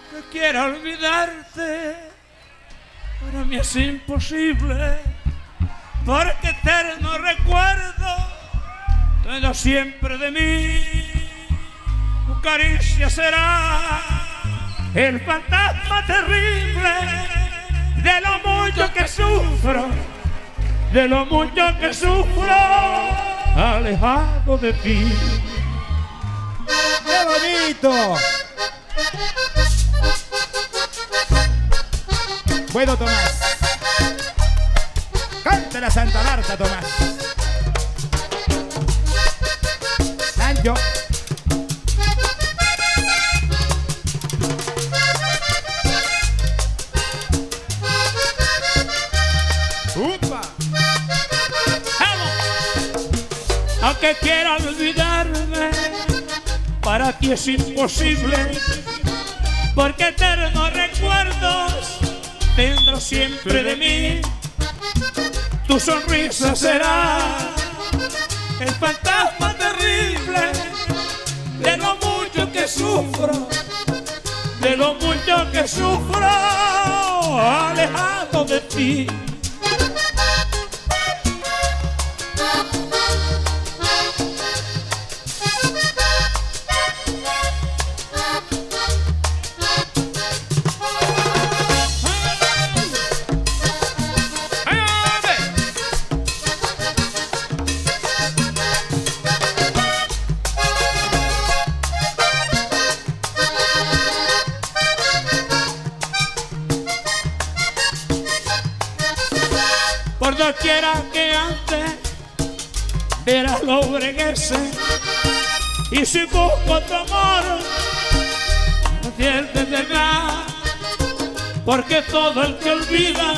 que quiera olvidarte, para mí es imposible, porque eterno recuerdo tengo siempre de mí. Tu caricia será el fantasma terrible de lo mucho que sufro, de lo mucho que sufro, alejado de ti. ¡Qué bonito! Bueno, Tomás. Cante la Santa Marta, Tomás. Sancho. ¡Upa! ¡Vamos! Aunque quiera olvidarme, para ti es imposible, porque eternos recuerdos tendrás siempre de mí. Tu sonrisa será el fantasma terrible de lo mucho que sufro, de lo mucho que sufro, alejado de ti. Por doquiera que antes verás lo breguese, y si busco tu amor, no pierdes de nada, porque todo el que olvida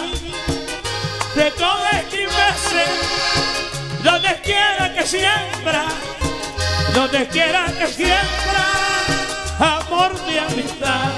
te come veces, donde quiera que siembra, donde quiera que siembra, amor de amistad.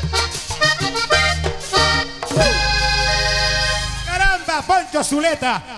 Poncho Zuleta,